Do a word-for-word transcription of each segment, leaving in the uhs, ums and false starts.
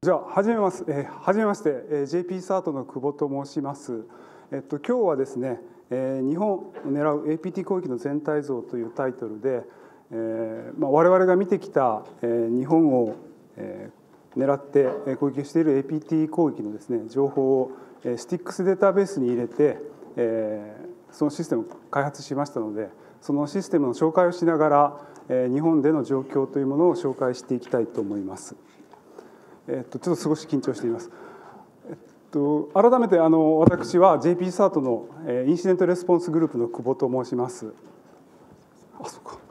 じゃあ始めます。えー、初めまして、えー、ジェイピー サートの久保と申します。えっと今日はですね、えー、日本を狙う エーピーティー 攻撃の全体像というタイトルで、えーまあ、我々が見てきた、えー、日本を、えー、狙って攻撃している エーピーティー 攻撃のですね情報を、えー、スティックスデータベースに入れて、えー、そのシステムを開発しましたので、そのシステムの紹介をしながら、えー、日本での状況というものを紹介していきたいと思います。えっと、ちょっと少し緊張しています。えっと、改めてあの私は ジェイピー サートのインシデントレスポンスグループの久保と申します。あ、そうか。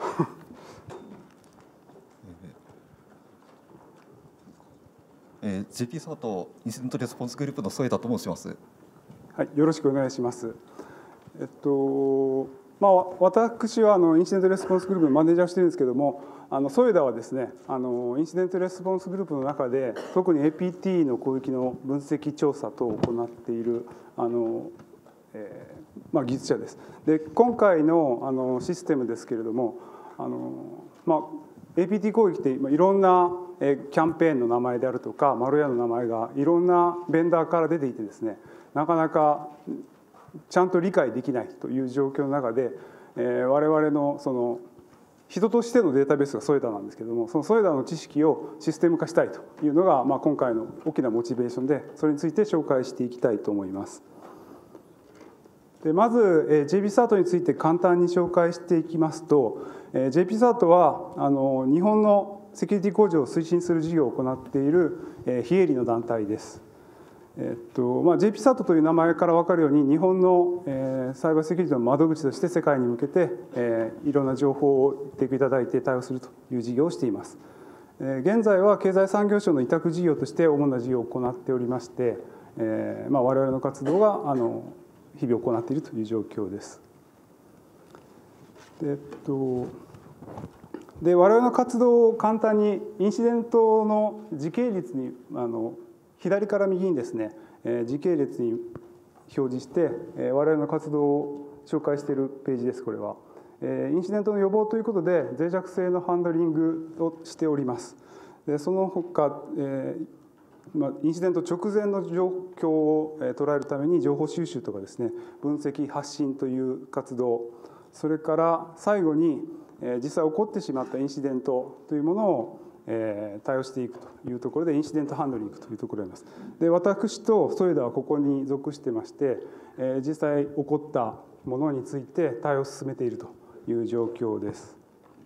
えー、ジェイピー サートインシデントレスポンスグループの添田と申します。 はい、よろしくお願いします。えっとまあ、私はあのインシデントレスポンスグループのマネージャーをしているんですけれども、あの添田はですね、あのインシデントレスポンスグループの中で特に エーピーティー の攻撃の分析調査等を行っているあの、えーまあ、技術者です。で今回のあのシステムですけれども、あの、まあ、エーピーティー 攻撃っていろんなキャンペーンの名前であるとかマルウェアの名前がいろんなベンダーから出ていてですね、なかなかちゃんと理解できないという状況の中で、えー、我々のその人としてのデータベースが添田なんですけれども、その添田の知識をシステム化したいというのが、まあ、今回の大きなモチベーションで、それについて紹介していきたいと思います。でまず、えー、ジェイピー サートについて簡単に紹介していきますと、えー、ジェイピー サートはあの日本のセキュリティ向上を推進する事業を行っている、えー、非営利の団体です。えっとまあ、ジェイピー サートという名前から分かるように、日本の、えー、サイバーセキュリティの窓口として世界に向けて、えー、いろんな情報を提供いただいて対応するという事業をしています。えー、現在は経済産業省の委託事業として主な事業を行っておりまして、えーまあ、我々の活動があの日々行っているという状況です。で、えっとで我々の活動を簡単にインシデントの時系列にあの左から右にですね、時系列に表示して我々の活動を紹介しているページです。これはインシデントの予防ということで脆弱性のハンドリングをしております。でその他、えーまあ、インシデント直前の状況を捉えるために情報収集とかですね、分析発信という活動、それから最後に実際起こってしまったインシデントというものを対応していくというところでインシデントハンドリングというところになります。で私と添田はここに属してまして、実際起こったものについて対応を進めているという状況です。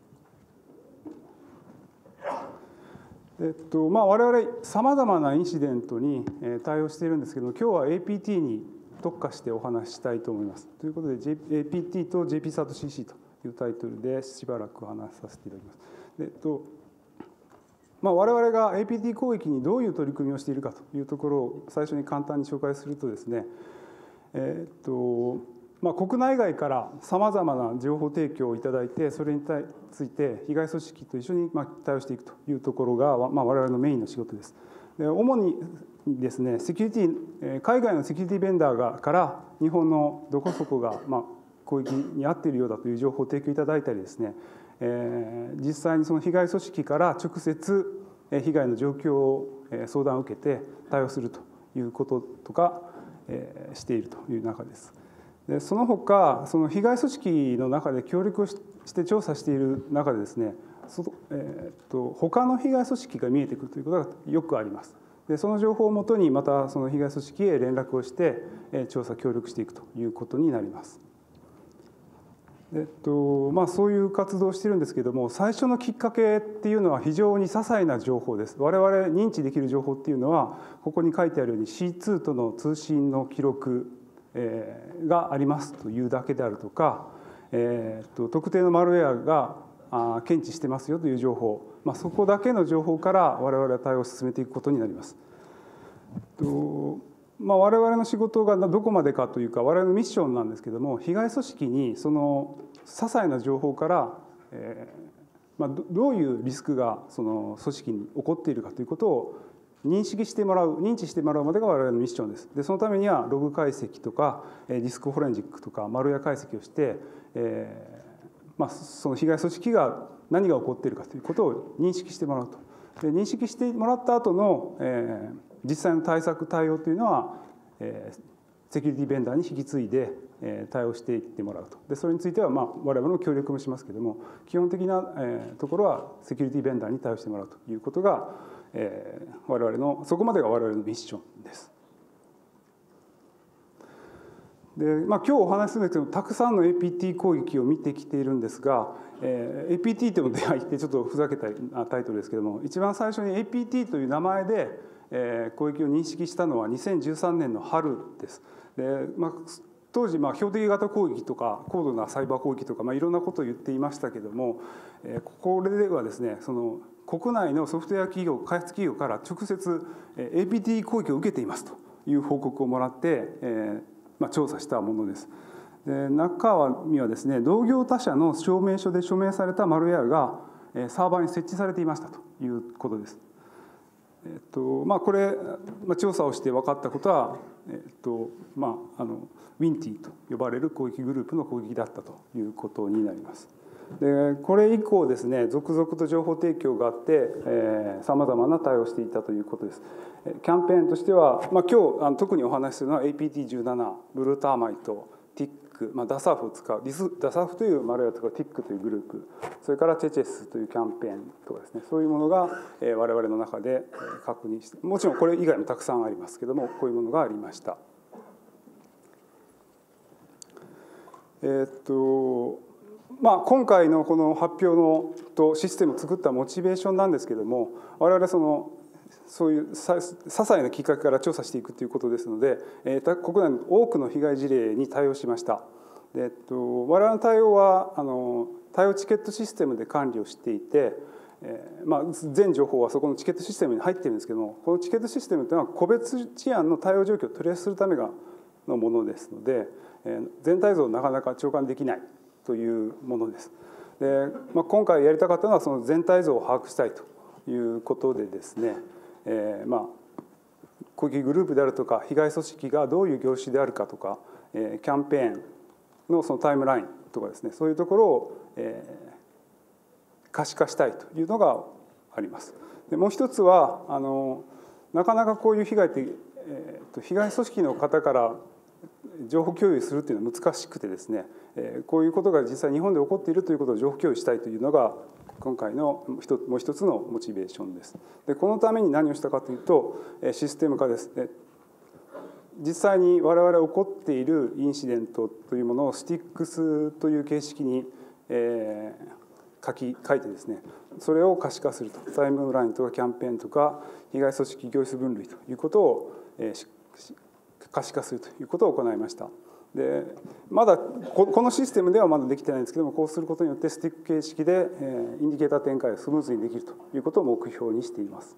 えっとまあ、我々さまざまなインシデントに対応しているんですけども、今日は エーピーティー に特化してお話ししたいと思います。ということで エーピーティー と ジェイピー サート シーシー というタイトルでしばらくお話しさせていただきます。でえっとまあ、我々が エーピーティー 攻撃にどういう取り組みをしているかというところを最初に簡単に紹介するとですね、えっとまあ、国内外からさまざまな情報提供をいただいて、それについて被害組織と一緒に対応していくというところが、まあ、我々のメインの仕事です。で主にですね、セキュリティ海外のセキュリティベンダーがから日本のどこそこが、まあ、攻撃に遭っているようだという情報を提供いただいたりですね、えー、実際にその被害組織から直接被害の状況を相談を受けて対応するということとか、えー、しているという中です。でその他その被害組織の中で協力をして調査している中でですね、そ、えー、っと他の被害組織が見えてくるということがよくあります。でその情報をもとにまたその被害組織へ連絡をして調査協力していくということになります。えっとまあ、そういう活動をしているんですけれども、最初のきっかけっていうのは非常に些細な情報です。我々認知できる情報っていうのはここに書いてあるように シーツー との通信の記録がありますというだけであるとか、えっと特定のマルウェアが検知してますよという情報、まあ、そこだけの情報から我々は対応を進めていくことになります。えっとまあ、我々の仕事がどこまでかというか我々のミッションなんですけども、被害組織にその些細な情報から、えーまあ、どういうリスクがその組織に起こっているかということを認識してもらう、認知してもらうまでが我々のミッションです。でそのためにはログ解析とかディスクフォレンジックとかマルウェア解析をして、えーまあ、その被害組織が何が起こっているかということを認識してもらうと。 で認識してもらった後の、えー、実際の対策対応というのは、えー、セキュリティベンダーに引き継いで、えー、対応していってもらうと。でそれについては、まあ、我々も協力もしますけれども、基本的な、えー、ところはセキュリティベンダーに対応してもらうということが、えー、我々のそこまでが我々のミッションです。でまあ、今日お話しするんですけど、たくさんの エーピーティー 攻撃を見てきているんですが、えー、エーピーティー というのでは言ってちょっとふざけたタイトルですけども、一番最初に エーピーティー という名前で、えー、攻撃を認識したのはにせんじゅうさんねんの春です。で、まあ、当時、まあ、標的型攻撃とか高度なサイバー攻撃とか、まあ、いろんなことを言っていましたけども、えー、これではですね、その国内のソフトウェア企業、開発企業から直接 エーピーティー 攻撃を受けていますという報告をもらって、えーまあ、調査したものです。で中身はですね、同業他社の証明書で署名されたマルウェアがサーバーに設置されていましたということです。えっとまあ、これ、まあ、調査をして分かったことは、えっとまあ、あのウィンティと呼ばれる攻撃グループの攻撃だったということになります。でこれ以降ですね、続々と情報提供があってさまざまな対応をしていたということです。キャンペーンとしては、まあ、今日あの特にお話しするのは エーピーティーじゅうなな、ブルーターマイト、ティック、まあ、ダサフを使う、ダサフというマルウェアとかティックというグループ、それからチェチェスというキャンペーンとかですね、そういうものが我々の中で確認して、もちろんこれ以外もたくさんありますけども、こういうものがありました。えっとまあ、今回のこの発表のとシステムを作ったモチベーションなんですけれども、我々そのそういう些細なきっかけから調査していくということですので、えー、国内の多くの被害事例に対応しました。で、えっと、我々の対応はあの対応チケットシステムで管理をしていて、えーまあ、全情報はそこのチケットシステムに入っているんですけども、このチケットシステムというのは個別事案の対応状況をトレースするためのものですので、えー、全体像をなかなか長官できないというものです。で、まあ、今回やりたかったのはその全体像を把握したいということでですね、えー、まあ攻撃グループであるとか被害組織がどういう業種であるかとか、えー、キャンペーンのそのタイムラインとかですね、そういうところを、えー、可視化したいというのがあります。でもう一つはあのなかなかこういう被害って、えー、と被害組織の方から情報共有するというのは難しくてですね、こういうことが実際日本で起こっているということを情報共有したいというのが今回のもう一つのモチベーションです。でこのために何をしたかというとシステム化ですね。実際に我々起こっているインシデントというものをスティックスという形式に、えー、書き書いてですね、それを可視化すると、タイムラインとかキャンペーンとか被害組織業種分類ということを、えー、可視化するということを行いました。でまだこのシステムではまだできてないんですけども、こうすることによってスティック形式でインディケーター展開をスムーズにできるということを目標にしています。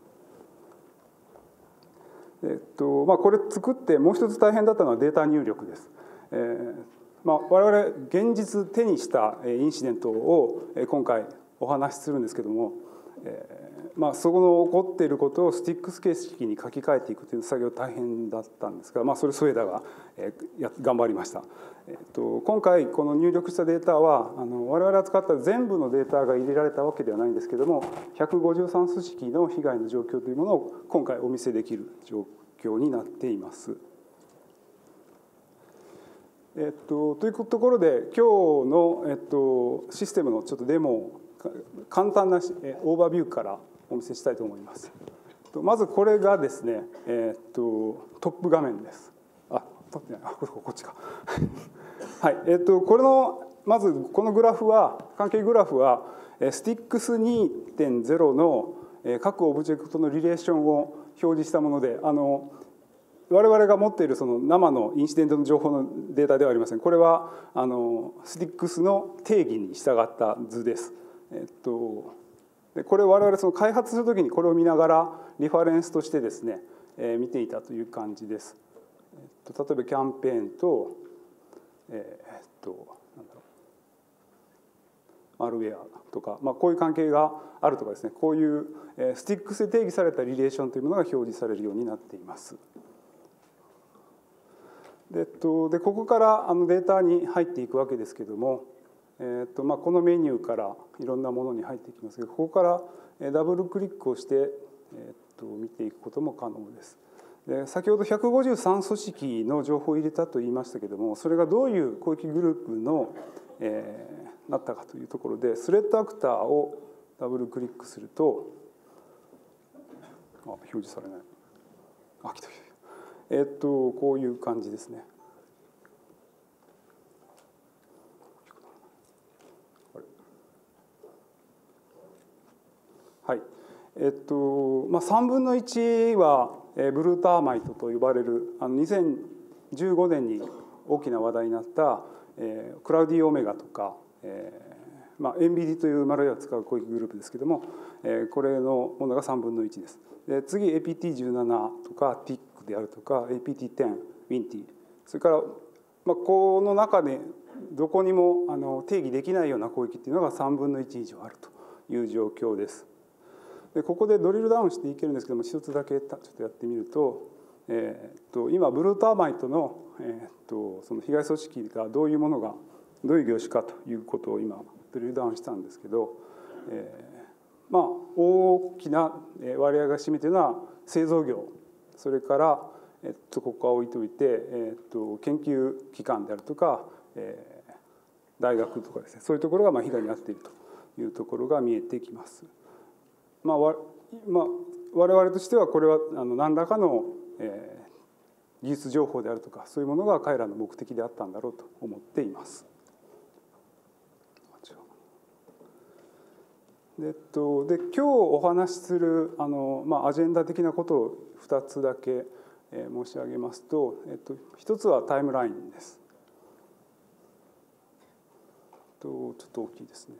えっとまあ、これ作ってもう一つ大変だったのはデータ入力です。えーまあ、我々現実手にしたインシデントを今回お話しするんですけども、えーまあ、そこの起こっていることをスティックス形式に書き換えていくという作業大変だったんですが、まあ、それソエダがや頑張りました。えっと、今回この入力したデータはあの我々が使った全部のデータが入れられたわけではないんですけども、ひゃくごじゅうさん組織の被害の状況というものを今回お見せできる状況になっています。えっと、というところで今日の、えっと、システムのちょっとデモを簡単なオーバービューからお見せしたいと思います。まずこれがですね、えっと、トップ画面です。あ、撮ってない。あ、こっちか。はい、えっと、これのまずこのグラフは関係グラフはスティックス にてんゼロ の各オブジェクトのリレーションを表示したもので、あの我々が持っているその生のインシデントの情報のデータではありません。これはあのスティックスの定義に従った図です。えっと、でこれを我々その開発するときにこれを見ながらリファレンスとしてですね、えー、見ていたという感じです。えっと、例えばキャンペーンと、えー、っとなんだろうマルウェアとか、まあ、こういう関係があるとかですね、こういう、えー、スティックスで定義されたリレーションというものが表示されるようになっています。で、えっと、でここからあのデータに入っていくわけですけれども、 えーとまあ、このメニューからいろんなものに入っていきますけど、ここからダブルクリックをして、えーと見ていくことも可能です。で先ほどひゃくごじゅうさん組織の情報を入れたと言いましたけれども、それがどういう広域グループの、えー、なったかというところで、スレッドアクターをダブルクリックすると、あ、表示されない。あ、来た来た。えっとこういう感じですね。はい。えっとまあ、さんぶんのいちはブルーターマイトと呼ばれるあのにせんじゅうごねんに大きな話題になった、えー、クラウディオメガとか、えーまあ、エンビディというマルウェアを使う広域グループですけども、えー、これのものがさんぶんのいちです。で次 エーピーティーじゅうなな とか ティック であるとか エーピーティーテン、ウィンティ、それから、まあ、この中でどこにもあの定義できないような広域っていうのがさんぶんのいち以上あるという状況です。でここでドリルダウンしていけるんですけども、一つだけちょっとやってみると、えー、っと今ブルーターマイトの、えー、っとその被害組織がどういうものがどういう業種かということを今ドリルダウンしたんですけど、えー、まあ大きな割合が占めているのは製造業、それから、えっと、ここは置いておいて、えっと、研究機関であるとか、えー、大学とかですね、そういうところがまあ被害に遭っているというところが見えてきます。まあわまあ、我々としてはこれはあの何らかの、えー、技術情報であるとかそういうものが彼らの目的であったんだろうと思っています。で、えっと、で今日お話しするあの、まあ、アジェンダ的なことをふたつだけ、えー、申し上げますと、えっと、ひとつはタイムラインです。とちょっと大きいですね。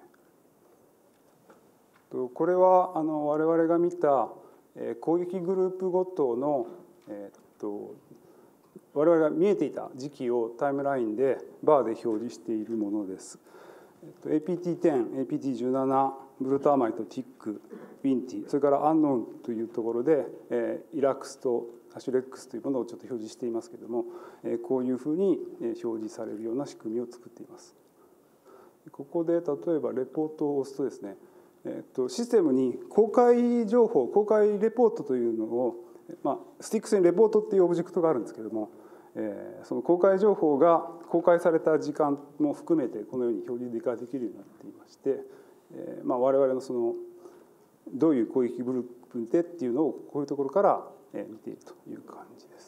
これはあの我々が見た攻撃グループごとの、えっと、我々が見えていた時期をタイムラインでバーで表示しているものです。エーピーティーテン、エーピーティーじゅうなな、ブルーターマイト、ティック、ウィンティ、それからアンノーンというところで、えー、イラクスとアシュレックスというものをちょっと表示していますけれども、えー、こういうふうに表示されるような仕組みを作っています。ここで例えばレポートを押すとですね、えっと、システムに公開情報、公開レポートというのを、まあ、スティックスにレポートっていうオブジェクトがあるんですけれども、えー、その公開情報が公開された時間も含めてこのように表示ができるようになっていまして、えーまあ、我々のそのどういう攻撃グループでっていうのをこういうところから見ているという感じです。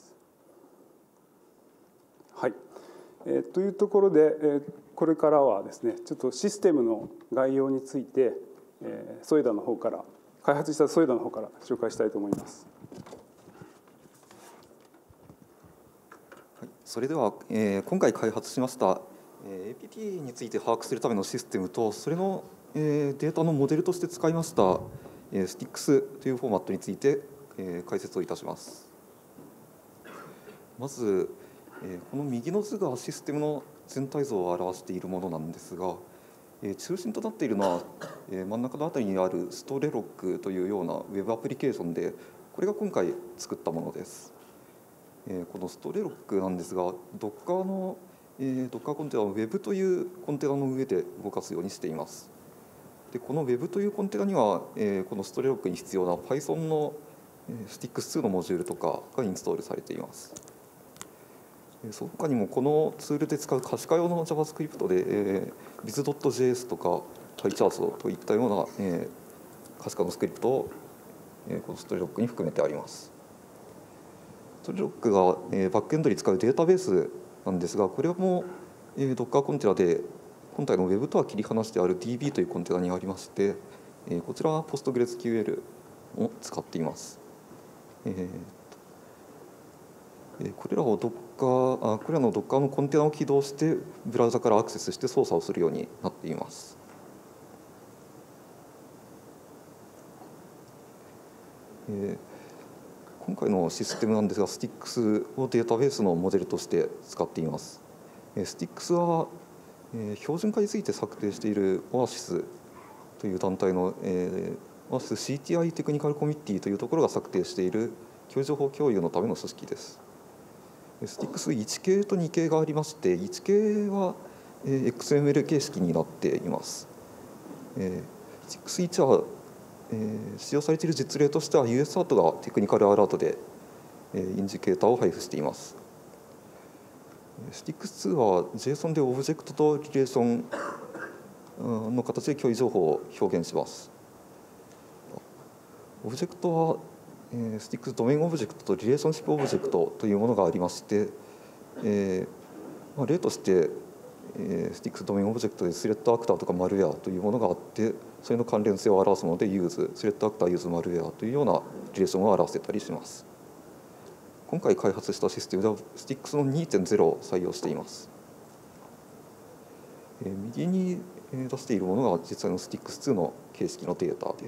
はい、えー、というところで、えー、これからはですね、ちょっとシステムの概要についてえー、ソイダの方から開発したソイダの方から紹介したいと思います。 はい、それでは、えー、今回開発しました、えー、エーピーティー について把握するためのシステムとそれの、えー、データのモデルとして使いました、えー、スティックス というフォーマットについて、えー、解説をいたします。まず、えー、この右の図がシステムの全体像を表しているものなんですが、中心となっているのは真ん中のあたりにあるストレロックというようなウェブアプリケーションで、これが今回作ったものです。このストレロックなんですが、Docker の Docker コンテナを Web というコンテナの上で動かすようにしています。でこの Web というコンテナにはこのストレロックに必要な Python の スティックスツー のモジュールとかがインストールされています。その他にもこのツールで使う可視化用の JavaScript で、えー、ビズドットジェイエス とか PyCharts といったような、えー、可視化のスクリプトを、えー、このストレロックに含めてあります。ストレロックが、えー、バックエンドに使うデータベースなんですが、これも、えー、Docker コンテナで本体の Web とは切り離してある ディービー というコンテナにありまして、えー、こちらは PostgreSQL を使っています。えーこれらを Docker、あこれらの Docker のコンテナを起動してブラウザからアクセスして操作をするようになっています。えー、今回のシステムなんですが、スティックス をデータベースのモデルとして使っています。スティックス は、えー、標準化について策定している オアシス という団体の、えー、オアシス シーティーアイ テクニカルコミッティというところが策定している教授情報共有のための組織です。スティックスいち 系とに系がありまして、いち系はえー、エックスエムエル 形式になっています。えー、スティックスワン は、えー、使用されている実例としては ユーエス アートがテクニカルアラートで、えー、インジケーターを配布しています。スティックスツー は JSON でオブジェクトとリレーションの形で共有情報を表現します。オブジェクトは、えー、スティックスドメインオブジェクトとリレーションシップオブジェクトというものがありまして、えーまあ、例として、えー、スティックスドメインオブジェクトでスレッドアクターとかマルウェアというものがあって、それの関連性を表すものでユーズ、スレッドアクターユーズマルウェアというようなリレーションを表せたりします。今回開発したシステムではスティックスの にてんゼロ を採用しています。えー、右に出しているものが実際のスティックスツーの形式のデータです。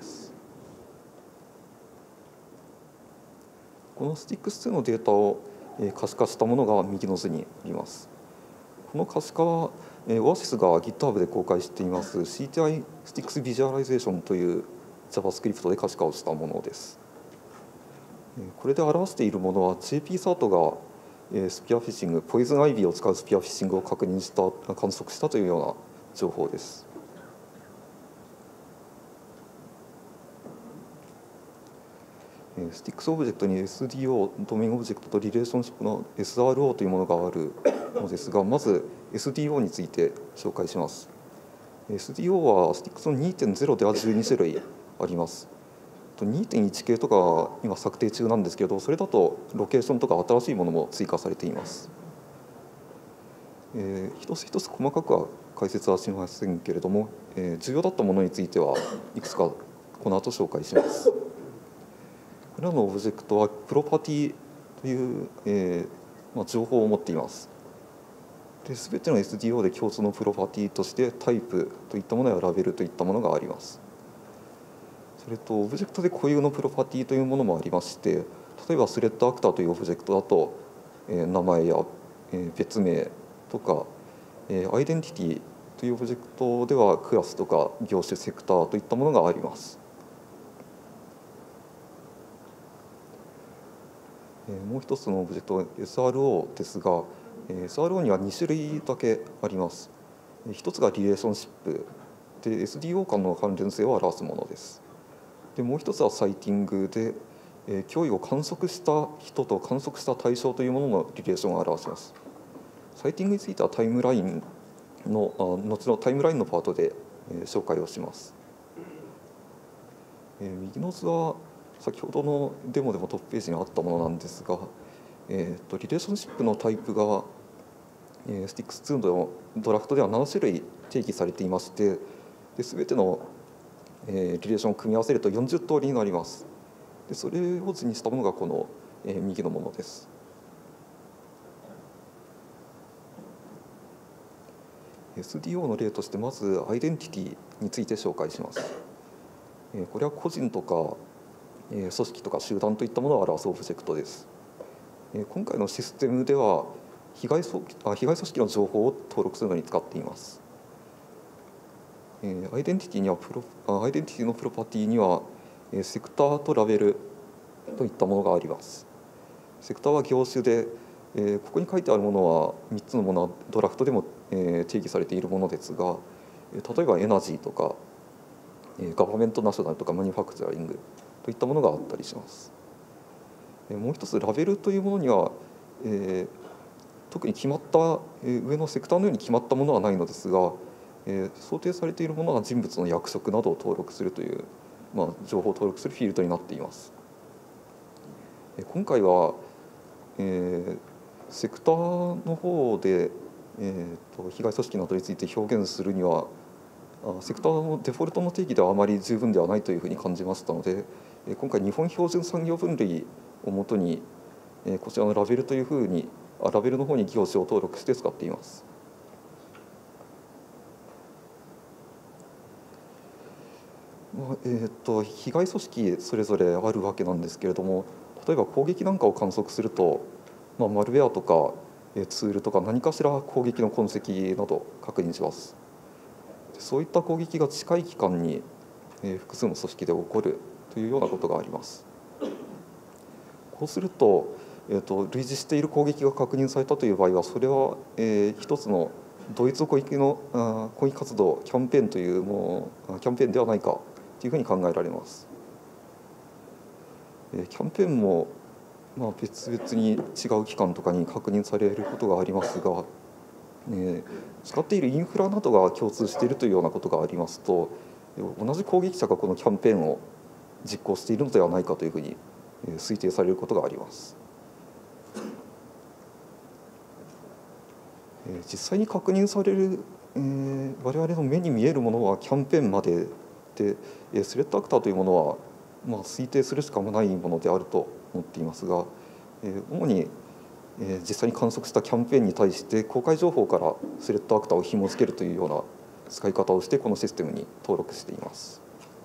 このスティックスツーのデータを可視化したものが右の図にあります。この可視化はオアシスが GitHub で公開しています シーティーアイ Sticks Visualization という JavaScript で可視化をしたものです。これで表しているものは ジェーピー サートがスピアフィッシング、ポイズンアイビーを使うスピアフィッシングを確認した、観測したというような情報です。スティックスオブジェクトに エスディーオー、ドメインオブジェクトとリレーションシップの エスアールオー というものがあるのですが、まず エスディーオー について紹介します。エスディーオー はスティックスの にてんゼロ ではじゅうに種類あります。にてんいち 系とか今策定中なんですけど、それだとロケーションとか新しいものも追加されています。えー、一つ一つ細かくは解説はしませんけれども、えー、重要だったものについてはいくつかこの後紹介します。これらのオブジェクトはプロパティという、えーまあ、情報を持っています。で、全ての エスディーオー で共通のプロパティとしてタイプといったものやラベルといったものがあります。それとオブジェクトで固有のプロパティというものもありまして、例えばスレッドアクターというオブジェクトだと、えー、名前や、えー、別名とか、えー、アイデンティティというオブジェクトではクラスとか業種セクターといったものがあります。えー、もう一つのオブジェクト エスアールオー ですが、えー、エスアールオー にはに種類だけあります。一つがリレーションシップで エスディーオー 間の関連性を表すものです。でもう一つはサイティングで、えー、脅威を観測した人と観測した対象というもののリレーションを表します。サイティングについてはタイムラインのあ後のタイムラインのパートで、えー、紹介をします。えー、右の図は先ほどのデモでもトップページにあったものなんですが、えー、とリレーションシップのタイプが、えー、スティックスツー のドラフトではなな種類定義されていまして、で全てのえー、リレーションを組み合わせるとよんじゅう通りになります。でそれを図にしたものがこの、えー、右のものです。エスディーオー の例としてまずアイデンティティについて紹介します。えー、これは個人とか、えー、組織とか集団といったものを表すオブジェクトです。えー、今回のシステムでは被害そあ被害組織の情報を登録するのに使っています。アイデンティティにはプロアイデンティティのプロパティにはセクターとラベルといったものがあります。セクターは業種で、ここに書いてあるものはみっつのものはドラフトでも定義されているものですが、例えばエナジーとかガバメントナショナルとかマニュファクチャリングといったものがあったりします。もう一つラベルというものには、えー、特に決まった上のセクターのように決まったものはないのですが、えー、想定されているものは人物の役職などを登録するという、まあ、情報を登録するフィールドになっています。えー、今回は、えー、セクターの方で、えー、と被害組織などについて表現するにはセクターのデフォルトの定義ではあまり十分ではないというふうに感じましたので、今回日本標準産業分類をもとにこちらのラベルというふうにラベルの方に業種を登録して使っています。まあえー、と被害組織それぞれあるわけなんですけれども、例えば攻撃なんかを観測すると、まあ、マルウェアとかツールとか何かしら攻撃の痕跡など確認します。そういった攻撃が近い期間に複数の組織で起こるというようなことがあります。こうすると、えー、と類似している攻撃が確認されたという場合は、それは、えー、一つのドイツ攻撃のあ攻撃活動キャンペーンというものキャンペーンではないかというふうに考えられます。えー、キャンペーンもまあ別々に違う機関とかに確認されることがありますが、えー、使っているインフラなどが共通しているというようなことがありますと、同じ攻撃者がこのキャンペーンを実行しているのではないかというふうに推定されることがあります。実際に確認される、えー、我々の目に見えるものはキャンペーンまでで、スレッドアクターというものは、まあ、推定するしかないものであると思っていますが、主に実際に観測したキャンペーンに対して公開情報からスレッドアクターを紐付けるというような使い方をしてこのシステムに登録しています。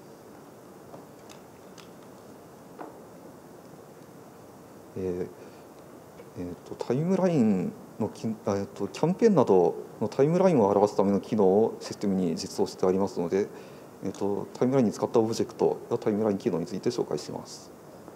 えーえー、とタイムラインのき、えー、とキャンペーンなどのタイムラインを表すための機能をシステムに実装してありますので、えー、とタイムラインに使ったオブジェクトやタイムライン機能について紹介します。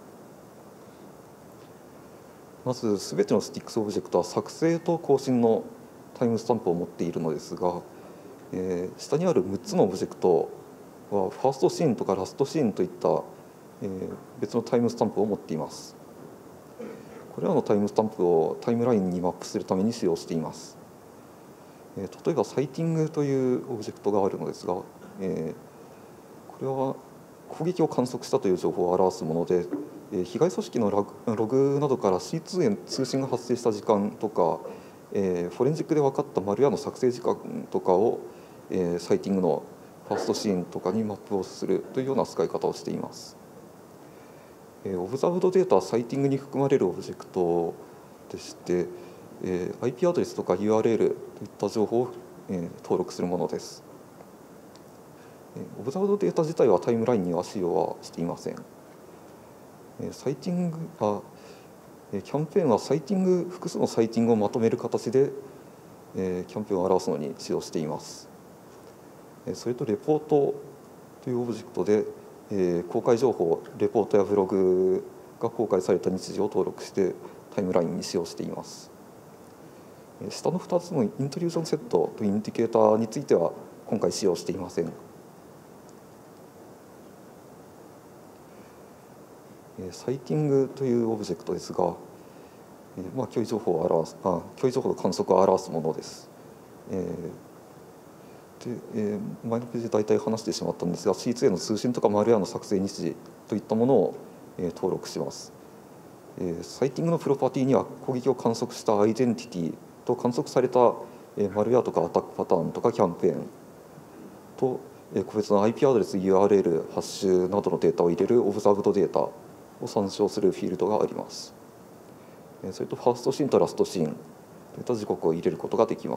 まず全てのスティックスオブジェクトは作成と更新のタイムスタンプを持っているのですが、えー、下にあるむっつのオブジェクトはファーストシーンとかラストシーンといった、えー、別のタイムスタンプを持っています。これらのタイムスタンプをタイムラインにマップするために使用しています。えー、例えばサイティングというオブジェクトがあるのですが、えー、これは攻撃を観測したという情報を表すもので、被害組織のログ、ログなどから シーツー へ通信が発生した時間とか、えー、フォレンジックで分かったマルウェアの作成時間とかを、えー、サイティングのファーストシーンとかにマップをするというような使い方をしています。えー、オブザーブドデータはサイティングに含まれるオブジェクトでして、えー、アイピー アドレスとか ユーアールエル といった情報を、えー、登録するものです。オブザーブドデータ自体はタイムラインには使用はしていません。サイティングはキャンペーンはサイティング複数のサイティングをまとめる形でキャンペーンを表すのに使用しています。それとレポートというオブジェクトで公開情報レポートやブログが公開された日時を登録してタイムラインに使用しています。下のふたつのイントリュージョンセットとインディケーターについては今回使用していません。サイティングというオブジェクトですが、まあ、脅威情報を表すあ脅威情報の観測を表すものです。えー、でえー、前のページで大体話してしまったんですが シーツー への通信とかマルウェアの作成日時といったものを、えー、登録します。えー、サイティングのプロパティには攻撃を観測したアイデンティティと観測された、えー、マルウェアとかアタックパターンとかキャンペーンと、えー、個別の アイピー アドレス ユーアールエル ハッシュなどのデータを入れるオブザーブドデータを参照するフィールドがあります。それとファーストシーンとラストシーンといった時刻を入れることができます。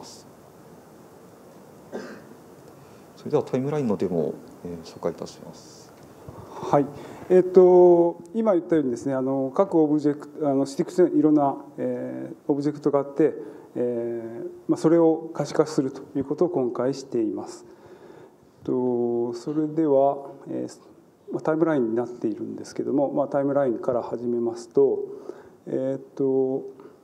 それではタイムラインのデモを紹介いたします。 はい、えー、と今言ったようにですね、あの各オブジェクトあのスティックスにいろんな、えー、オブジェクトがあって、えーまあ、それを可視化するということを今回しています。とそれでは、えータイムラインになっているんですけども、まあ、タイムラインから始めますと、えー、っと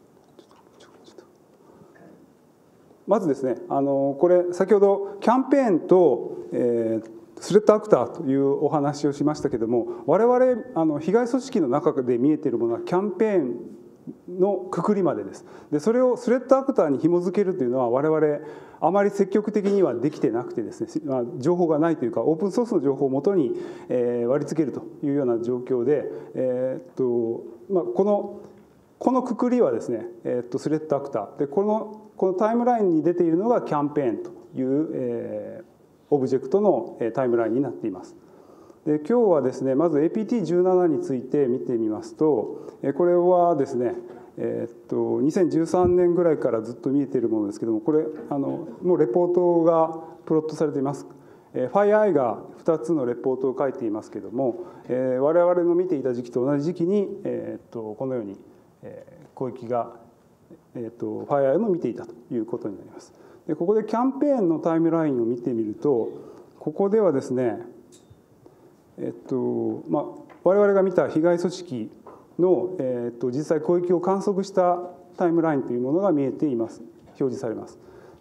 まずですね、あのこれ先ほどキャンペーンと、えー、スレッドアクターというお話をしましたけども、我々あの被害組織の中で見えているものはキャンペーンのくくりまでです。でそれをスレッドアクターに紐付けるというのは我々あまり積極的にはできてなくてですね、まあ、情報がないというかオープンソースの情報をもとに、えー、割り付けるというような状況で、えーっとまあ、このこのくくりはですね、えーっとスレッドアクターでこのこのタイムラインに出ているのがキャンペーンという、えー、オブジェクトのタイムラインになっています。で今日はですね、まず エーピーティーじゅうなな について見てみますと、これはですね、えー、っとにせんじゅうさんねんぐらいからずっと見えているものですけども、これあのもうレポートがプロットされています。ファイアイがふたつのレポートを書いていますけども、えー、我々の見ていた時期と同じ時期に、えー、っとこのように、えー、攻撃が、えー、っとファイアイも見ていたということになります。でここでキャンペーンのタイムラインを見てみると、ここではですね、えっとまあ、我々が見た被害組織の、えっと、実際攻撃を観測したタイムラインというものが見えています。表示されます。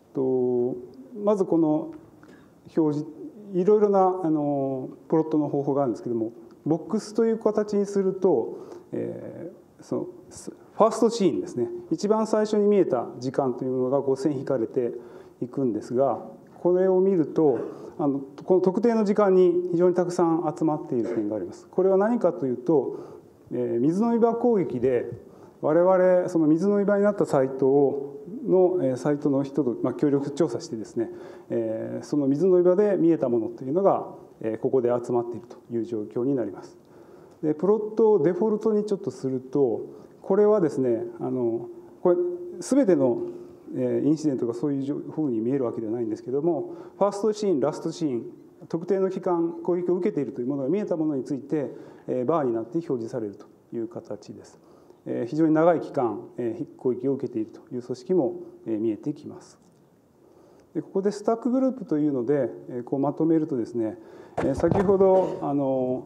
とまずこの表示いろいろなあのプロットの方法があるんですけども、ボックスという形にすると、えー、そのファーストシーンですね、一番最初に見えた時間というものがこう線引かれていくんですが、これを見るとあのこの特定の時間に非常にたくさん集まっている点があります。これは何かというと、えー、水飲み場攻撃で我々その水飲み場になったサイトをのサイトの人と、まあ、協力調査してですね、えー、その水飲み場で見えたものというのが、えー、ここで集まっているという状況になります。でプロットをデフォルトにちょっとすると、これはですね、あのこれ全てのインシデントがそういうふうに見えるわけではないんですけども、ファーストシーン、ラストシーン、特定の期間攻撃を受けているというものが見えたものについてバーになって表示されるという形です。非常に長い期間攻撃を受けているという組織も見えてきます。でここでスタックグループというのでこうまとめるとですね、先ほどあの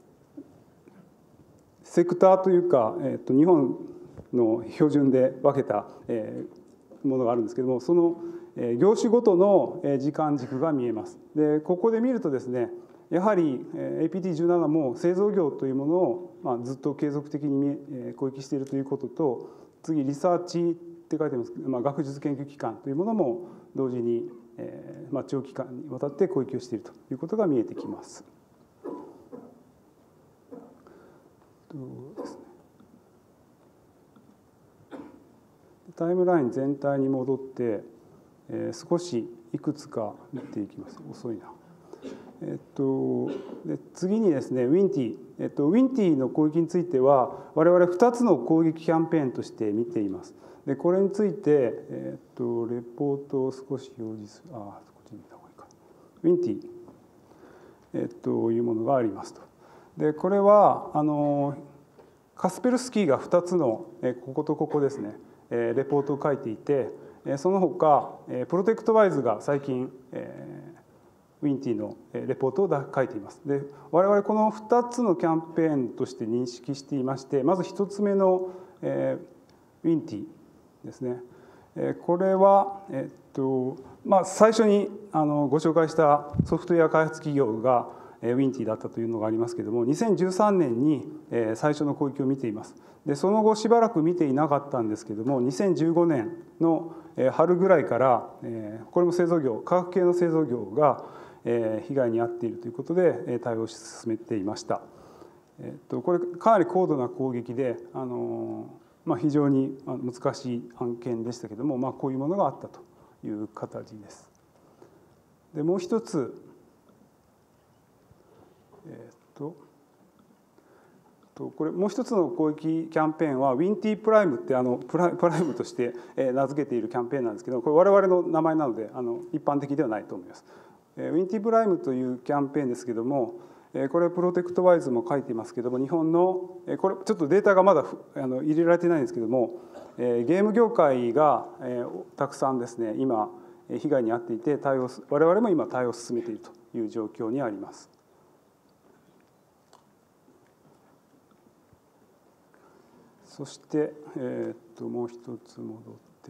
セクターというか、えっと、日本の標準で分けた、えー、ものがあるんですけども、その、えー、業種ごとの時間軸が見えます。でここで見るとですね、やはり エーピーティーじゅうなな も製造業というものを、まあ、ずっと継続的に攻撃しているということと、次リサーチって書いてますけど、まあ、学術研究機関というものも同時に、えーまあ、長期間にわたって攻撃をしているということが見えてきます。ですね、タイムライン全体に戻って、えー、少しいくつか見ていきます。遅いな。えっと、で次にですね、ウィンティ、えっと、ウィンティの攻撃については我々ふたつの攻撃キャンペーンとして見ています。でこれについて、えっと、レポートを少し表示する、あこっちに見た方がいいか。ウィンティ、えっと、いうものがありますと。でこれはあのカスペルスキーがふたつのこことここですね、レポートを書いていて、その他プロテクトワイズが最近ウィンティのレポートを書いています。で我々このふたつのキャンペーンとして認識していまして、まずひとつめのウィンティですね、これは、えっとまあ、最初にあのご紹介したソフトウェア開発企業がウィンティだったというのがありますけれども、にせんじゅうさんねんに最初の攻撃を見ています。でその後しばらく見ていなかったんですけれども、にせんじゅうごねんの春ぐらいからこれも製造業、化学系の製造業が被害に遭っているということで対応を進めていました。えっとこれかなり高度な攻撃で、あの、まあ、非常に難しい案件でしたけれども、まあ、こういうものがあったという形です。でもう一つ、えっとこれもう一つの攻撃キャンペーンはウィンティプライムってあのプライプライムとして名付けているキャンペーンなんですけど、これ我々の名前なのであの一般的ではないと思います。ウィンティプライムというキャンペーンですけども、これプロテクトワイズも書いていますけども、日本のこれちょっとデータがまだあの入れられてないんですけども、ゲーム業界がたくさんですね今被害に遭っていて、対応我々も今対応を進めているという状況にあります。そして、えー、っともう一つ戻って、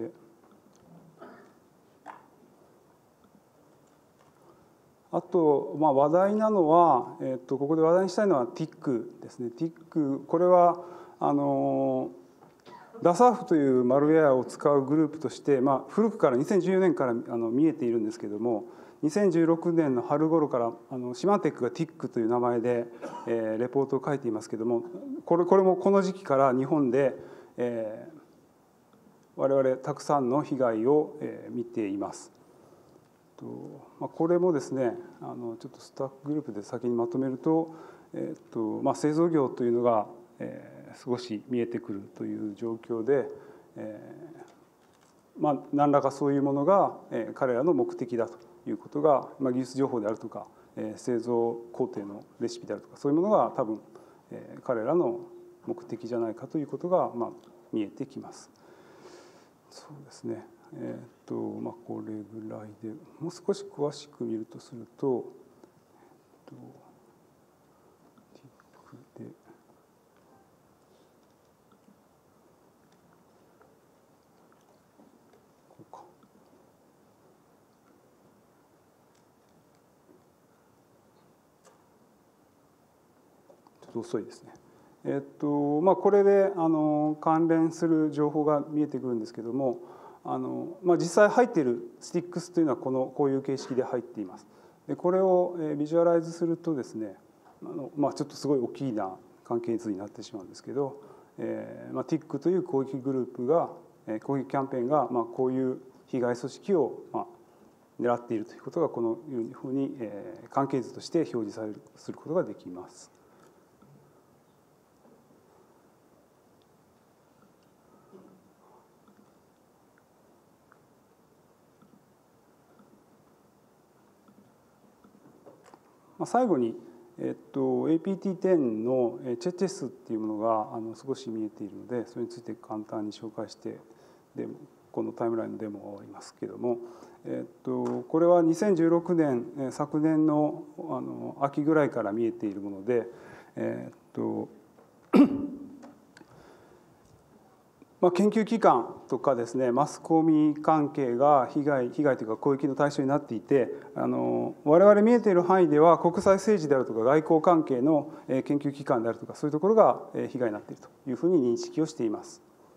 あと、まあ、話題なのは、えー、っとここで話題にしたいのは ティック ですね。ティック これはあのダサーフというマルウェアを使うグループとして、まあ、古くからにせんじゅうよねんからあの見えているんですけれども、にせんじゅうろくねんの春頃からあのシマンテックが ティック という名前で、えー、レポートを書いていますけれども、これこれもこの時期から日本で、えー、我々たくさんの被害を、えー、見ています。と、まあ、これもですね、あのちょっとスタッフグループで先にまとめると、えーとまあ、製造業というのが、えー、少し見えてくるという状況で、えーまあ、何らかそういうものが、えー、彼らの目的だということが、まあ、技術情報であるとか、えー、製造工程のレシピであるとか、そういうものが多分、えー、彼らの目的じゃないかということが、まあ、見えてきます。そうですね。えーとまあ、これぐらいでもう少し詳しく見るとすると、えーと、ティックでこうか。 と遅いですね。えっとまあ、これであの関連する情報が見えてくるんですけども、あの、まあ、実際入っているスティックスというのはこのこういう形式で入っています。でこれをビジュアライズするとですね、あの、まあ、ちょっとすごい大きな関係図になってしまうんですけど、えーまあ、ティック という攻撃グループが攻撃キャンペーンがまあこういう被害組織をまあ狙っているということがこのいうふうに関係図として表示されるすることができます。最後に、えっと、エーピーティーテン のチェチェスっていうものがあの少し見えているので、それについて簡単に紹介してでこのタイムラインのデモが終わりますけれども、えっと、これはにせんじゅうろくねん昨年 の, あの秋ぐらいから見えているもので、えっとまあ、研究機関とかですね、マスコミ関係が被害被害というか攻撃の対象になっていて、あの我々見えている範囲では国際政治であるとか外交関係の研究機関であるとかそういうところが被害になっているというふうに認識をしています。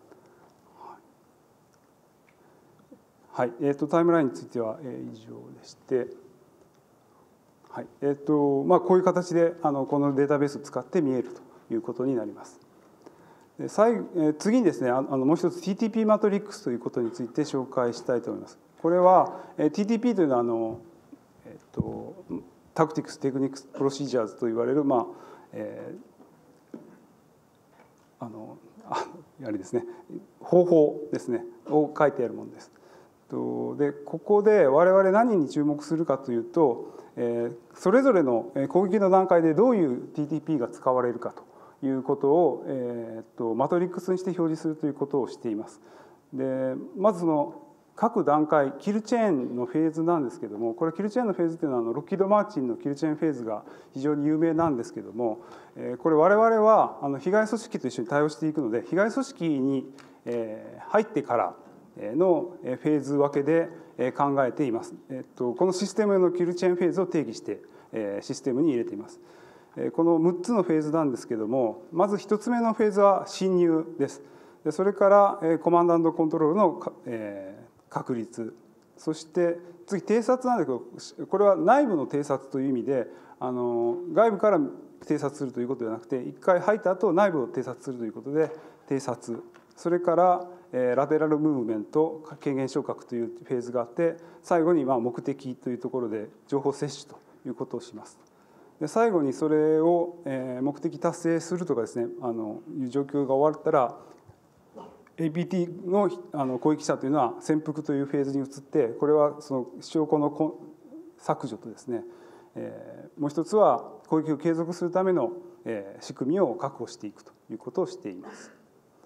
はい、えー、とタイムラインについては以上でして、はいえーとまあ、こういう形であのこのデータベースを使って見えるということになります。最次にですね、あのもう一つ ティーティーピー マトリックスということについて紹介したいと思います。これは ティーティーピー というのはあの、えっと、タクティクス・テクニックス・プロシージャーズといわれる、まあえー、あのああれですね、方法ですねを書いてあるものです。でここで我々何に注目するかというと、えー、それぞれの攻撃の段階でどういう ティーティーピー が使われるかということを、えー、とマトリックスにして表示するということをしています。でまずその各段階キルチェーンのフェーズなんですけども、これキルチェーンのフェーズというのはあのロッキード・マーチンのキルチェーンフェーズが非常に有名なんですけども、えー、これ我々はあの被害組織と一緒に対応していくので、被害組織に、えー、入ってからのフェーズ分けで考えています。えっと、このシステムのキルチェーンフェーズを定義してシステムに入れています。このむっつのフェーズなんですけども、まずひとつめのフェーズは侵入です。それからコマンド&コントロールの確立、そして次偵察なんだけど、これは内部の偵察という意味で、あの外部から偵察するということではなくて、一回入った後内部を偵察するということで偵察、それからラテラルムーブメント、軽減昇格というフェーズがあって、最後にまあ目的というところで情報摂取ということをします。で最後にそれを目的達成するとかですね、あのいう状況が終わったら エーピーティー の, あの攻撃者というのは潜伏というフェーズに移って、これはその証拠の削除とですね、えー、もう一つは攻撃を継続するための仕組みを確保していくということをしています。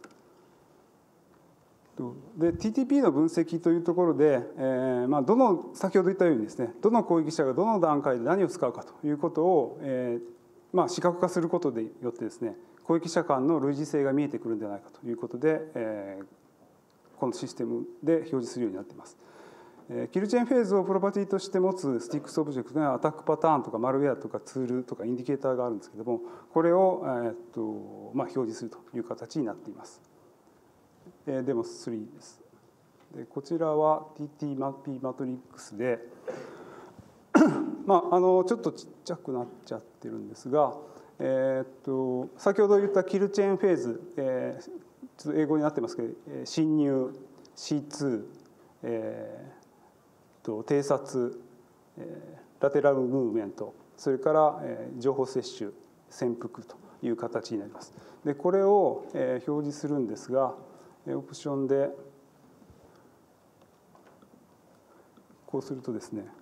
で ティーティーピー の分析というところで、えーまあ、どの先ほど言ったようにですね、どの攻撃者がどの段階で何を使うかということを、えーまあ、視覚化することでよってですね、攻撃者間の類似性が見えてくるんじゃないかということで、えー、このシステムで表示するようになっています。えー、キルチェーンフェーズをプロパティとして持つスティックスオブジェクトにはアタックパターンとかマルウェアとかツールとかインディケーターがあるんですけれども、これを、えーっとまあ、表示するという形になっています。デモスリーです。でこちらは ティーティーピー マトリックスでまあ、あのちょっとちっちゃくなっちゃってるんですが、えー、っと先ほど言ったキルチェーンフェーズ、えー、ちょっと英語になってますけど、侵入 シーツー、えー、と偵察、えー、ラテラルムーブメント、それから、えー、情報摂取、潜伏という形になります。でこれを、えー、表示するんですが、オプションでこうするとですね、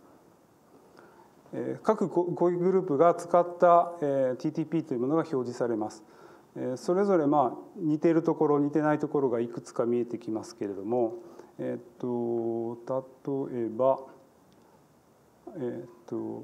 各攻撃グループが使った ティーティーピー というものが表示されます。それぞれまあ似ているところ似てないところがいくつか見えてきますけれども、えっと例えばえっと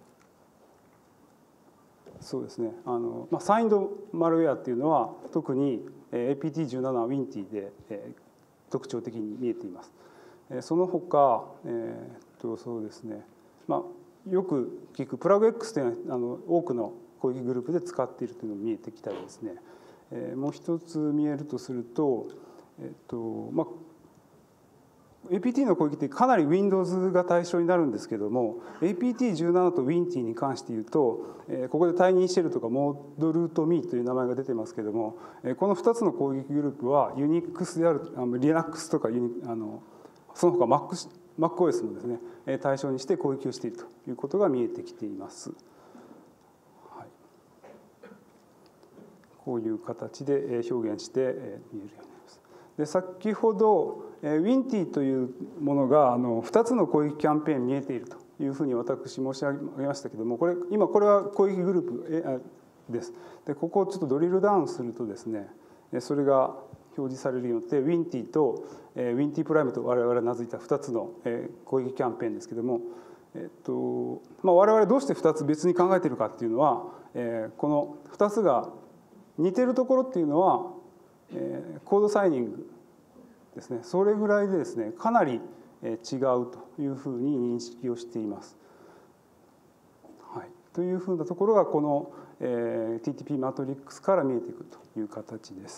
そうですね、あの、まあ、サインドマルウェアっていうのは特に エーピーティーじゅうなな ウィンティで、えー、特徴的に見えています。その他、えー、っとそうですね、まあ、よく聞くプラグ X というのはあの多くの攻撃グループで使っているというのが見えてきたりですね、えー、もう一つ見えるとすると、えっとまあ、エーピーティー の攻撃ってかなり Windows が対象になるんですけども エーピーティーじゅうなな と Winty に関して言うと、えー、ここでタイニーシェルとかモードルートミーという名前が出てますけども、えー、このふたつの攻撃グループは Unix であるあの Linux とかあのその他 Mac MacOS もですね対象にして攻撃をしているということが見えてきています。はい、こういう形で表現して見えるようになります。で先ほど Winty というものがあのふたつの攻撃キャンペーン見えているというふうに私申し上げましたけども、これ今これは攻撃グループです。でここをちょっとドリルダウンするとですね、それが表示されるようになって Winty と Winty プライムと我々が名付いたふたつの攻撃キャンペーンですけども、えっとまあ、我々どうしてふたつ別に考えているかっていうのは、このふたつが似てるところっていうのはコードサイニングですね、それぐらいでですねかなり違うというふうに認識をしています。はい、というふうなところがこの ティーティーピー マトリックスから見えてくるという形です。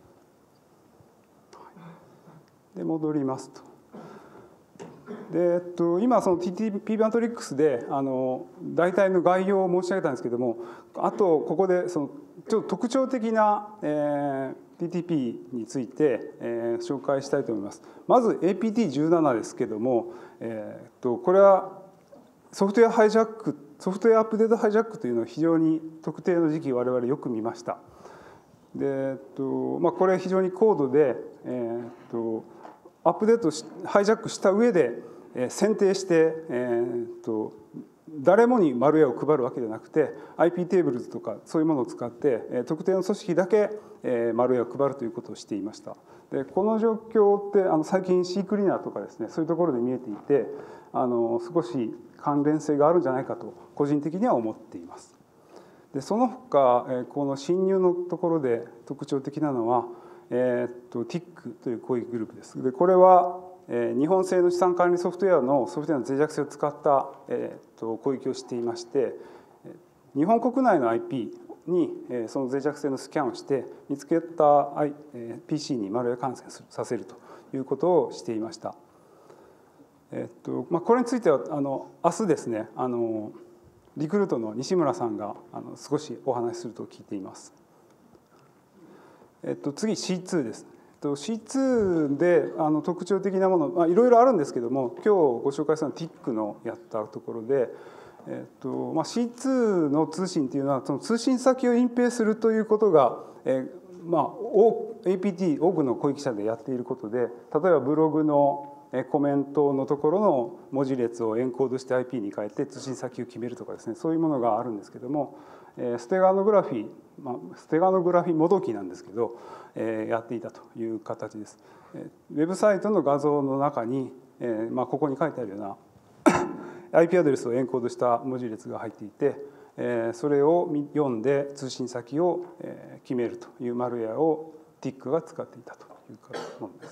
で戻りますと。でえっと、今その ティーティーピー マトリックスであの大体の概要を申し上げたんですけども、あとここでそのちょっと特徴的な、えー、ティーティーピー について、えー、紹介したいと思います。まず エーピーティーじゅうなな ですけども、えー、っとこれはソフトウェアハイジャックソフトウェアアップデートハイジャックというのを非常に特定の時期我々よく見ました。でえっとまあ、これ非常に高度で、えー、っとアップデートしハイジャックした上で、えー、選定して、えー、っと誰もにマルウェアを配るわけではなくて アイピー テーブルズとかそういうものを使って、えー、特定の組織だけ、えー、マルウェアを配るということをしていました。でこの状況ってあの最近 C クリーナーとかですねそういうところで見えていてあの少し関連性があるんじゃないかと個人的には思っています。でその他この侵入のところで特徴的なのは、えー、っと ティック という攻撃グループです。でこれは、えー、日本製の資産管理ソフトウェアのソフトウェアの脆弱性を使った、えー、っと攻撃をしていまして日本国内の アイピー にその脆弱性のスキャンをして見つけた ピーシー にマルウェア感染させるということをしていました。えっとまあ、これについてはあの明日ですねあのリクルートの西村さんがあの少しお話しすると聞いています。えっと、次 シーツー です。シーツー であの特徴的なもの、まあ、いろいろあるんですけども今日ご紹介したのは ティック のやったところで、えっとまあ、シーツー の通信というのはその通信先を隠蔽するということが、えーまあ、エーピーティー 多くの攻撃者でやっていることで例えばブログのコメントのところの文字列をエンコードして アイピー に変えて通信先を決めるとかですねそういうものがあるんですけどもステガノグラフィー、まあ、ステガノグラフィーもどきなんですけどやっていたという形です。ウェブサイトの画像の中に、まあ、ここに書いてあるようなアイピー アドレスをエンコードした文字列が入っていてそれを読んで通信先を決めるというマルウェアを ティック が使っていたというものです。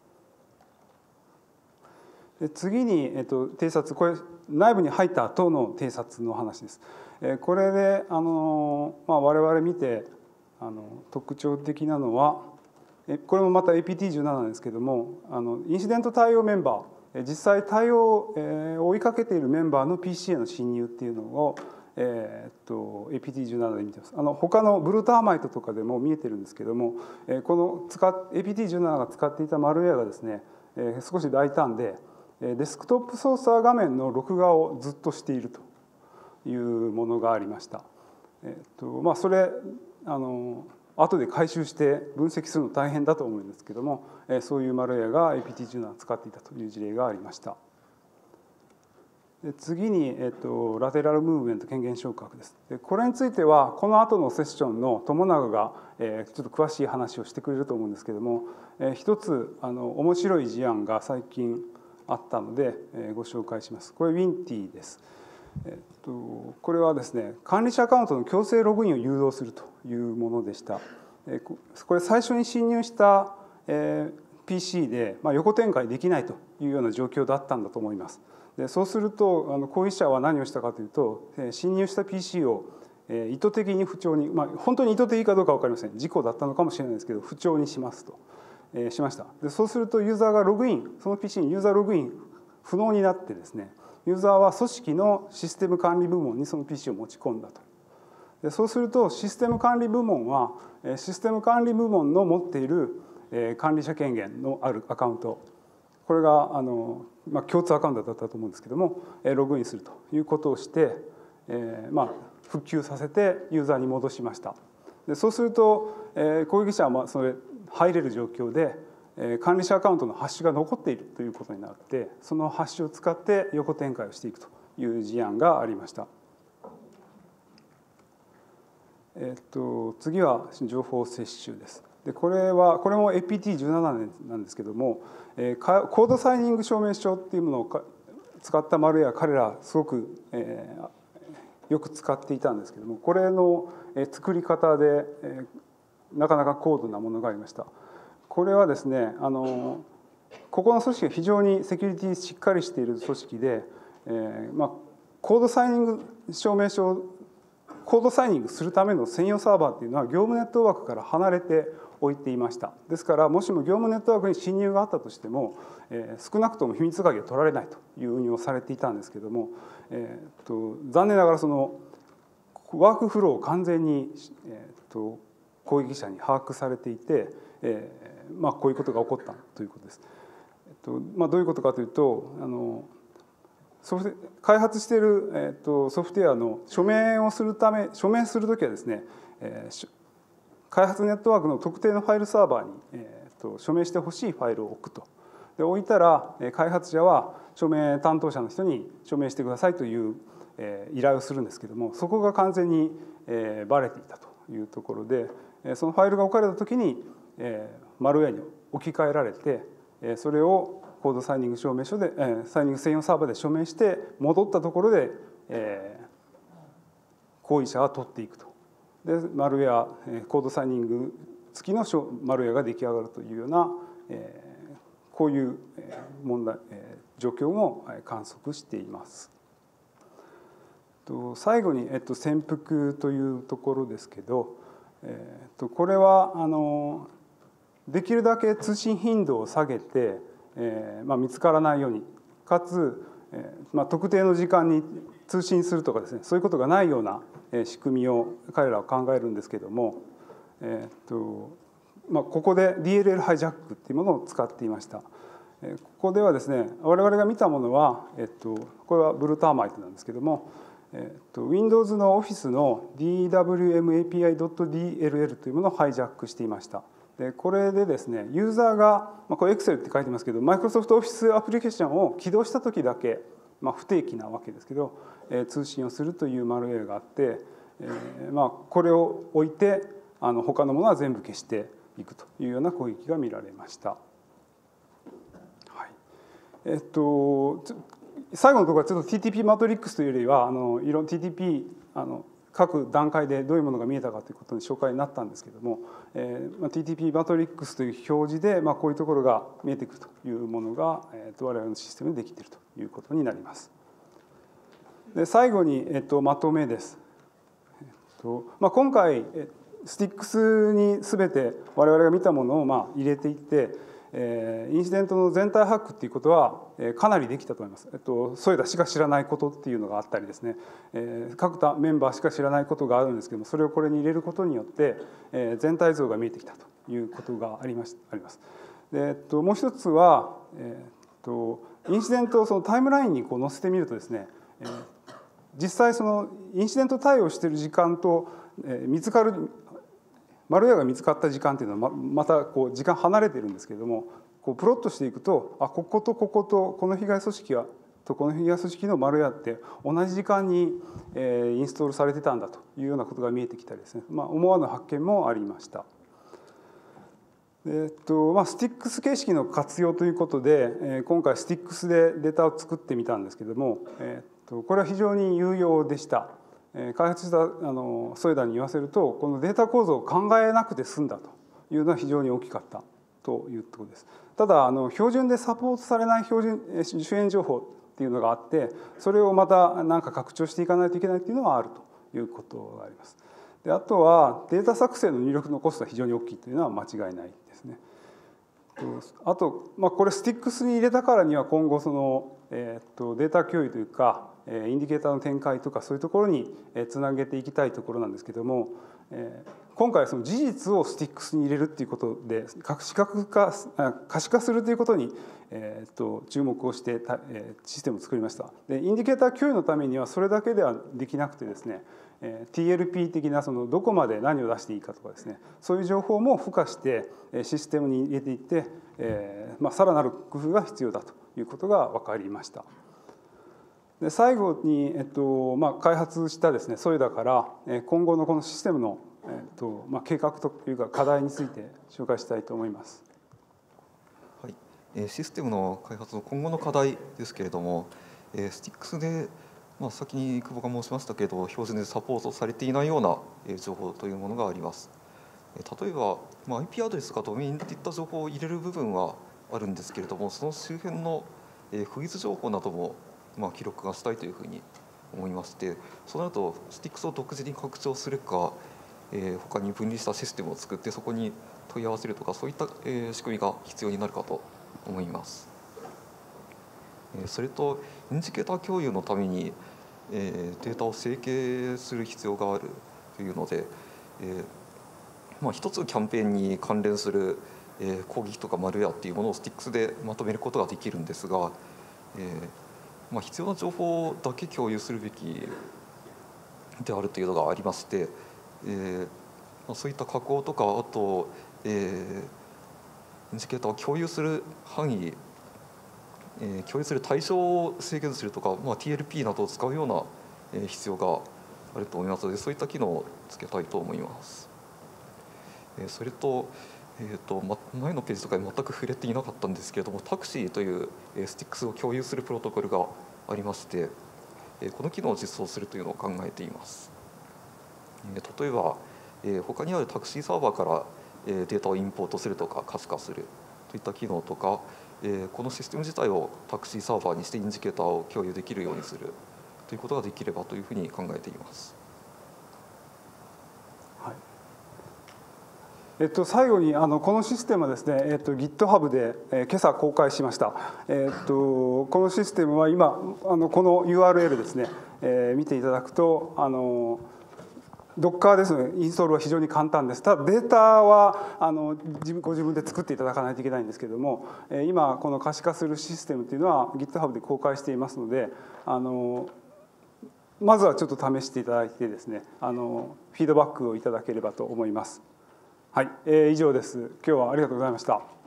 次に、えっと、偵察これ内部に入った後の偵察の話です。これであの、まあ、我々見てあの特徴的なのはこれもまた エーピーティーじゅうなな ですけどもあのインシデント対応メンバー実際対応を追いかけているメンバーの ピーシー への侵入っていうのを、えー、っと エーピーティーじゅうなな で見てます。あの他のブルーターマイトとかでも見えてるんですけどもこの使っ エーピーティーじゅうなな が使っていたマルウェアがですね少し大胆でデスクトップ操作画面の録画をずっとしているというものがありました。えっとまあ、それあの後で回収して分析するの大変だと思うんですけどもそういうマルウェアが エーピーティーじゅうなな を使っていたという事例がありました。で次に、えっと、ラテラルムーブメント権限昇格です。でこれについてはこの後のセッションの友永が、えー、ちょっと詳しい話をしてくれると思うんですけども、えー、一つあの面白い事案が最近あったのでご紹介します。これ Winty です。えっと、これはですね管理者アカウントの強制ログインを誘導するというものでした。これ最初に侵入した ピーシー で横展開できないというような状況だったんだと思います。でそうするとあの攻撃者は何をしたかというと侵入した ピーシー をえー、意図的に不調に、まあ、本当に意図的かどうか分かりません。事故だったのかもしれないですけど、不調にしますと、えー、しました。でそうするとユーザーがログイン、その ピーシー にユーザーログイン不能になってですね、ユーザーは組織のシステム管理部門にその ピーシー を持ち込んだと。でそうするとシステム管理部門はシステム管理部門の持っている管理者権限のあるアカウント、これがあの、まあ、共通アカウントだったと思うんですけども、ログインするということをして、えーまあ、復旧させてユーザーに戻しました。でそうすると、えー、攻撃者はまあそれ入れる状況で、えー、管理者アカウントのハッシュが残っているということになって、そのハッシュを使って横展開をしていくという事案がありました。えっと、次は情報摂取です。でこれはこれも エーピーティーじゅうなな 年なんですけども、えー、コードサイニング証明書っていうものを使ったマルウェア、彼らすごく、えー、よく使っていたんですけども、これの作り方で、えー、なかなか高度なものがありました。これはですね、あのここの組織が非常にセキュリティしっかりしている組織で、えーまあ、コードサイニング証明書コードサイニングするための専用サーバーっていうのは業務ネットワークから離れておいていました。ですからもしも業務ネットワークに侵入があったとしても、えー、少なくとも秘密鍵を取られないという運用をされていたんですけども、えー、と残念ながらそのワークフローを完全に、えー、と攻撃者に把握されていて、えーまあ、こういうことが起こったということです。えーとまあ、どういうことかというと、あのソフト開発している、えー、とソフトウェアの署名をするため署名するときはですね、えー、開発ネットワークの特定のファイルサーバーに、えー、と署名してほしいファイルを置くと。で置いたら開発者は署名担当者の人に署名してくださいという、えー、依頼をするんですけども、そこが完全に、えー、バレていたというところで、そのファイルが置かれたときに、えー、マルウェアに置き換えられて、それをコードサイニング証明書で、えー、サイニング専用サーバーで署名して戻ったところで、えー、行為者は取っていくと。でマルウェアコードサイニング付きのマルウェアが出来上がるというような、えー、こういう問題、えー、状況も観測しています。と最後に、えっと、潜伏というところですけど、えー、とこれはあのできるだけ通信頻度を下げて、えーまあ、見つからないように、かつ、えーまあ、特定の時間に通信するとかですね、そういうことがないような仕組みを彼らは考えるんですけども、えーとまあ、ここで ディーエルエル ハイジャックっていうものを使っていました。ここではですね、我々が見たものは、えっと、これはブルーターマイトなんですけども、えっと、Windows の Office の ディーダブリューエムエーピーアイドットディーエルエル というものをハイジャックしていました。でこれでですね、ユーザーが、まあ、これ Excel って書いてますけど、Microsoft Office アプリケーションを起動した時だけ、まあ、不定期なわけですけど、えー、通信をするというマルウェアがあって、えーまあ、これを置いてあの他のものは全部消していくというような攻撃が見られました。はい、えっと最後のところはちょっと ティーティーピー マトリックスというよりはあのいろんな ティーティーピー あの各段階でどういうものが見えたかということに紹介になったんですけれども、えーまあ、ティーティーピー マトリックスという表示で、まあ、こういうところが見えてくるというものが、えー、と我々のシステムでできているということになります。で最後に、えー、とまとめです。えーとまあ、今回スティックスに全て我々が見たものをまあ入れていって、えー、インシデントの全体把握っていうことは、えー、かなりできたと思います。えっと、添田しか知らないことっていうのがあったりですね、えー、各メンバーしか知らないことがあるんですけども、それをこれに入れることによって、えー、全体像が見えてきたということがあります。あります。で、えっと、もう一つは、えー、っとインシデントをそのタイムラインにこう載せてみるとですね、えー、実際そのインシデント対応している時間と、えー、見つかるマルウェアが見つかった時間っていうのはまたこう時間離れているんですけれども、こうプロットしていくと、あこことこことこの被害組織はとこの被害組織のマルウェアって同じ時間に、えー、インストールされてたんだというようなことが見えてきたりですね、まあ、思わぬ発見もありました。えっとまあ、スティックス形式の活用ということで、えー、今回スティックスでデータを作ってみたんですけれども、えっとこれは非常に有用でした。開発したあの添田に言わせると、このデータ構造を考えなくて済んだというのは非常に大きかったというところです。ただあの標準でサポートされない標準主演情報っていうのがあって、それをまた何か拡張していかないといけないっていうのはあるということがあります。であとはデータ作成の入力のコストが非常に大きいというのは間違いないですね。あと、まあ、これスティックスに入れたからには今後その、えー、とデータ共有というかインディケーターの展開とかそういうところにつなげていきたいところなんですけども、えー、今回はその事実をスティックスに入れるっていうことで視覚化可視化するということに、えー、と注目をして、えー、システムを作りました。でインディケーター共有のためにはそれだけではできなくてですね、ティーエルピー 的なそのどこまで何を出していいかとかですね、そういう情報も付加してシステムに入れていって、えーまあ、さらなる工夫が必要だということが分かりました。で最後に、えっとまあ、開発したですねソイダから今後のこのシステムの、えっとまあ、計画というか課題について紹介したいと思います。 はい、システムの開発の今後の課題ですけれども、スティックスでまあ、先に久保が申しましたけれど標準でサポートされていないような情報というものがあります。例えば、まあ、アイピー アドレスかドメインといった情報を入れる部分はあるんですけれども、その周辺の不実情報などもまあ記録がしたいというふうに思いまして、そうなるとスティックスを独自に拡張するか、えー、他に分離したシステムを作ってそこに問い合わせるとか、そういった仕組みが必要になるかと思います。それとインジケーター共有のためにデータを整形する必要があるというので、まあ、一つキャンペーンに関連する攻撃とかマルウェアっていうものをスティックスでまとめることができるんですが、まあ、必要な情報だけ共有するべきであるというのがありまして、そういった加工とか、あとインジケーターを共有する範囲、えー、共有する対象を制限するとか、まあ、ティーエルピー などを使うような、えー、必要があると思いますので、そういった機能をつけたいと思います。えー、それと、えーとま、前のページとかで全く触れていなかったんですけれども、タクシーという、えー、スティックスを共有するプロトコルがありまして、えー、この機能を実装するというのを考えています。えー、例えば、えー、他にあるタクシーサーバーから、えー、データをインポートするとか可視化するといった機能とか、このシステム自体をタクシーサーバーにしてインジケーターを共有できるようにするということができればというふうに考えています。 はい、えっと、最後にあのこのシステムはですね、えっと、GitHub で、えー、今朝公開しました。えっと、このシステムは今あのこの ユーアールエル ですね、えー、見ていただくとあのDocker ですのでインストールは非常に簡単です。ただデータはあの自分ご自分で作っていただかないといけないんですけれども、今この可視化するシステムというのは GitHub で公開していますので、あのまずはちょっと試していただいてですね、あのフィードバックをいただければと思います。はい、えー、以上です。今日はありがとうございました。